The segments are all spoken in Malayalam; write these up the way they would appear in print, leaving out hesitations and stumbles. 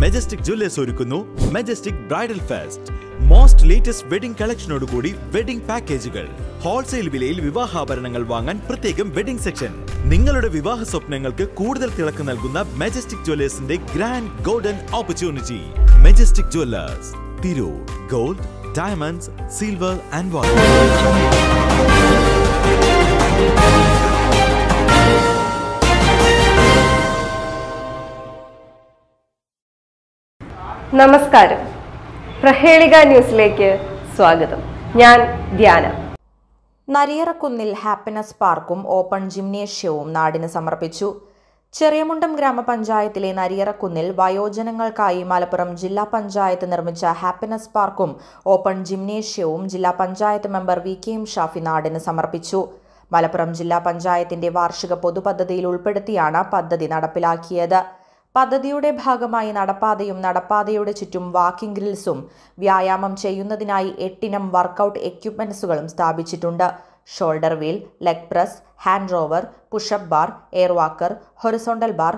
മെജസ്റ്റിക് ജ്വല്ലേഴ്സ് ഒരുക്കുന്നു Majestic bridal fest. Most latest wedding കളക്ഷനോടുകൂടി വെഡിംഗ് പാക്കേജുകൾ. ഹോൾസെയിൽ വിലയിൽ വിവാഹാഭരണങ്ങൾ വാങ്ങാൻ പ്രത്യേകം വെഡിംഗ് സെക്ഷൻ. നിങ്ങളുടെ വിവാഹ സ്വപ്നങ്ങൾക്ക് കൂടുതൽ തിളക്കം നൽകുന്ന മെജസ്റ്റിക് ജ്വല്ലേഴ്സിന്റെ grand golden opportunity. Majestic Jewellers, Tirur. Gold, diamonds, silver and gold. നമസ്കാരം. പ്രഹേളിക ന്യൂസിലേക്ക് സ്വാഗതം. ഞാൻ ധ്യാന. നരിയറക്കുന്നിൽ ഹാപ്പിനെസ് പാർക്കും ഓപ്പൺ ജിംനേഷ്യവും നാടിന് സമർപ്പിച്ചു. ചെറിയമുണ്ടം ഗ്രാമപഞ്ചായത്തിലെ നരിയറക്കുന്നിൽ വയോജനങ്ങൾക്കായി മലപ്പുറം ജില്ലാ പഞ്ചായത്ത് നിർമ്മിച്ച ഹാപ്പിനെസ് പാർക്കും ഓപ്പൺ ജിംനേഷ്യവും ജില്ലാ പഞ്ചായത്ത് മെമ്പർ VKM ഷാഫി നാടിന് സമർപ്പിച്ചു. മലപ്പുറം ജില്ലാ പഞ്ചായത്തിന്റെ വാർഷിക പൊതുപദ്ധതിയിൽ ഉൾപ്പെടുത്തിയാണ് പദ്ധതി നടപ്പിലാക്കിയത്. പദ്ധതിയുടെ ഭാഗമായി നടപ്പാതയും നടപ്പാതയുടെ ചുറ്റും വാക്കിംഗ് ഗ്രിൽസും വ്യായാമം ചെയ്യുന്നതിനായി 8 ഇനം വർക്കൌട്ട് എക്യുപ്മെന്റ്സുകളും സ്ഥാപിച്ചിട്ടുണ്ട്. Shoulder wheel, leg press, hand rower, pushup bar, air walker, horizontal bar,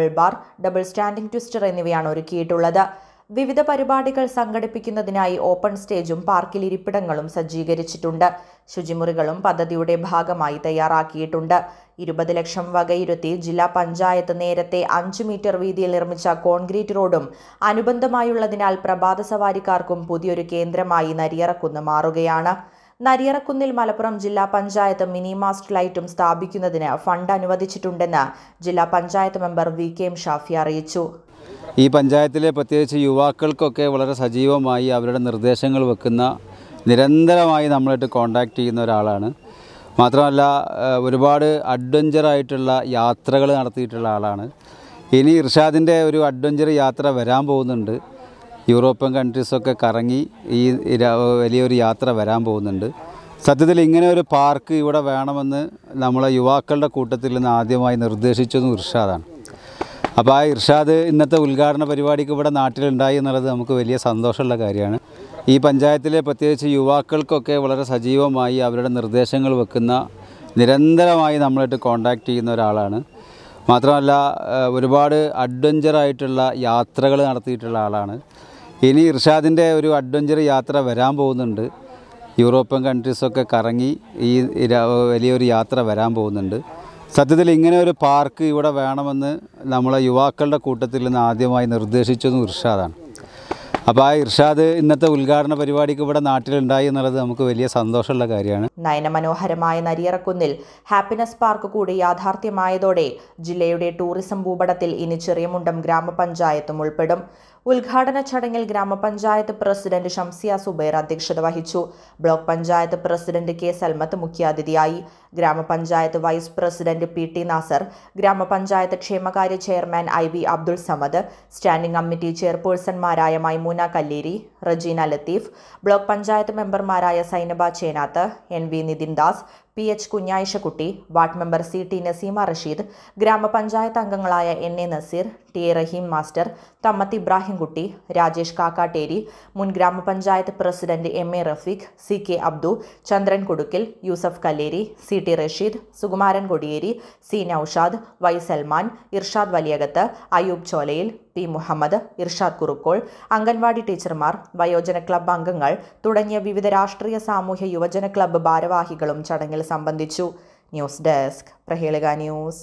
double standing twister എന്നിവയാണ് ഒരുക്കിയിട്ടുള്ളത്. വിവിധ പരിപാടികൾ സംഘടിപ്പിക്കുന്നതിനായി ഓപ്പൺ സ്റ്റേജും പാർക്കിൽ ഇരിപ്പിടങ്ങളും സജ്ജീകരിച്ചിട്ടുണ്ട്. ശുചിമുറികളും പദ്ധതിയുടെ ഭാഗമായി തയ്യാറാക്കിയിട്ടുണ്ട്. 20 ലക്ഷം വകയിരുത്തി ജില്ലാ പഞ്ചായത്ത് നേരത്തെ 5 മീറ്റർ വീതിയിൽ നിർമ്മിച്ച കോൺക്രീറ്റ് റോഡും അനുബന്ധമായുള്ളതിനാൽ പ്രഭാത സവാരിക്കാർക്കും പുതിയൊരു കേന്ദ്രമായി നരിയറക്കുന്ന് മാറുകയാണ്. നരിയറക്കുന്നിൽ മലപ്പുറം ജില്ലാ പഞ്ചായത്ത് മിനി മാസ്റ്റ് ലൈറ്റും സ്ഥാപിക്കുന്നതിന് ഫണ്ട് അനുവദിച്ചിട്ടുണ്ടെന്ന് ജില്ലാ പഞ്ചായത്ത് മെമ്പർ VKM ഷാഫി അറിയിച്ചു. ഈ പഞ്ചായത്തിലെ പ്രത്യേകിച്ച് യുവാക്കൾക്കൊക്കെ വളരെ സജീവമായി അവരുടെ നിർദ്ദേശങ്ങൾ വെക്കുന്ന, നിരന്തരമായി നമ്മളായിട്ട് കോൺടാക്റ്റ് ചെയ്യുന്ന ഒരാളാണ്. മാത്രമല്ല ഒരുപാട് അഡ്വഞ്ചറായിട്ടുള്ള യാത്രകൾ നടത്തിയിട്ടുള്ള ആളാണ്. ഇനി ഇർഷാദിൻ്റെ ഒരു അഡ്വഞ്ചർ യാത്ര വരാൻ പോകുന്നുണ്ട്. യൂറോപ്യൻ കൺട്രീസൊക്കെ കറങ്ങി ഈ വലിയൊരു യാത്ര വരാൻ പോകുന്നുണ്ട്. സത്യത്തിൽ ഇങ്ങനെ ഒരു പാർക്ക് ഇവിടെ വേണമെന്ന് നമ്മളെ യുവാക്കളുടെ കൂട്ടത്തിൽ നിന്ന് ആദ്യമായി നിർദ്ദേശിച്ചതും ഇർഷാദാണ്. അപ്പോൾ ആ ഇർഷാദ് ഇന്നത്തെ ഉദ്ഘാടന പരിപാടിക്ക് ഇവിടെ നാട്ടിലുണ്ടായി എന്നുള്ളത് നമുക്ക് വലിയ സന്തോഷമുള്ള കാര്യമാണ്. ഈ പഞ്ചായത്തിലെ പ്രത്യേകിച്ച് യുവാക്കൾക്കൊക്കെ വളരെ സജീവമായി അവരുടെ നിർദ്ദേശങ്ങൾ വെക്കുന്ന, നിരന്തരമായി നമ്മളായിട്ട് കോൺടാക്റ്റ് ചെയ്യുന്ന ഒരാളാണ്. മാത്രമല്ല ഒരുപാട് അഡ്വഞ്ചറായിട്ടുള്ള യാത്രകൾ നടത്തിയിട്ടുള്ള ആളാണ്. ഇനി ഇർഷാദിൻ്റെ ഒരു അഡ്വഞ്ചർ യാത്ര വരാൻ പോകുന്നുണ്ട്. യൂറോപ്യൻ കൺട്രീസൊക്കെ കറങ്ങി ഈ വലിയൊരു യാത്ര വരാൻ പോകുന്നുണ്ട്. സത്യത്തിൽ ഇങ്ങനെ ഒരു പാർക്ക് ഇവിടെ വേണമെന്ന് നമ്മളെ യുവാക്കളുടെ കൂട്ടത്തിൽ നിന്ന് ആദ്യമായി നിർദ്ദേശിച്ചതും ഇർഷാദാണ്. അപ്പോൾ ആ ഇർഷാദ് ഇന്നത്തെ ഉദ്ഘാടന പരിപാടിക്ക് ഇവിടെ നാട്ടിലുണ്ടായി എന്നുള്ളത് നമുക്ക് വലിയ സന്തോഷമുള്ള കാര്യമാണ്. നയനമനോഹരമായ നരിയറക്കുന്നിൽ ഹാപ്പിനെസ് പാർക്ക് കൂടി യാഥാർത്ഥ്യമായതോടെ ജില്ലയുടെ ടൂറിസം ഭൂപടത്തിൽ ഇനി ചെറിയമുണ്ടം ഗ്രാമപഞ്ചായത്തും ഉൾപ്പെടും. ഉദ്ഘാടന ചടങ്ങിൽ ഗ്രാമപഞ്ചായത്ത് പ്രസിഡന്റ് ഷംസിയ സുബൈർ അധ്യക്ഷത വഹിച്ചു. Block panchayat president K Salmath മുഖ്യാതിഥിയായി. Gramapanchayat vice president PT Nasar, gramapanchayat ക്ഷേമകാര്യ chairman IB Abdul Samad, standing committee ചെയർപേഴ്സൺമാരായ മൈമൂന കല്ലേരി, റജീന ലത്തീഫ്, ബ്ലോക്ക് പഞ്ചായത്ത് മെമ്പർമാരായ Sainaba Chenath, NV Nithin Das, PH Kunjayishakutty, ward member CT Naseema Rasheed, gramapanchayat അംഗങ്ങളായ NA Nazeer, TA Raheem master, Thammath Ibrahimkutty, Rajesh Kakkatteri, മുൻ gramapanchayat president MA Rafeeq, CK Abdu, Chandran Kudukkil, Yusuf Kalleri, CT Rasheed, Sukumaran Kodiyeri, C Naushad, Y Salman, Irshad Valiyakath, Ayoob Cholayil, P Muhammed, Irshad Kurukkol, anganwadi ടീച്ചർമാർ, വയോജന ക്ലബ്ബ് അംഗങ്ങൾ തുടങ്ങിയ വിവിധ രാഷ്ട്രീയ സാമൂഹ്യ യുവജന ക്ലബ്ബ് ഭാരവാഹികളും ചടങ്ങിൽ സംബന്ധിച്ചു. News desk, Prahelika news.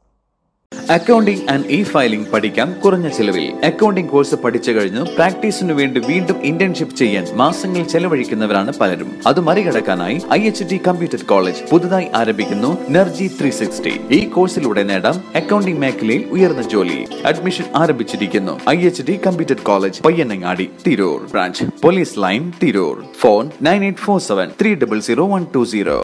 Accounting and filing പഠിക്കാം കുറഞ്ഞ ചെലവിൽ. അക്കൗണ്ടിംഗ് കോഴ്സ് പഠിച്ചു കഴിഞ്ഞ് പ്രാക്ടീസിനു വേണ്ടി വീണ്ടും ഇന്റേൺഷിപ്പ് ചെയ്യാൻ മാസങ്ങൾ ചെലവഴിക്കുന്നവരാണ് പലരും. അത് മറികടക്കാനായി IHT കമ്പ്യൂട്ടർ കോളേജ് പുതുതായി ആരംഭിക്കുന്നു NERGY 360. ഈ കോഴ്സിലൂടെ നേടാം അക്കൗണ്ടിംഗ് മേഖലയിൽ ഉയർന്ന ജോലി. അഡ്മിഷൻ ആരംഭിച്ചിരിക്കുന്നു. IHT computer college, Payyanangadi, Tirur. Branch police line, Tirur. Phone 9847 300 120.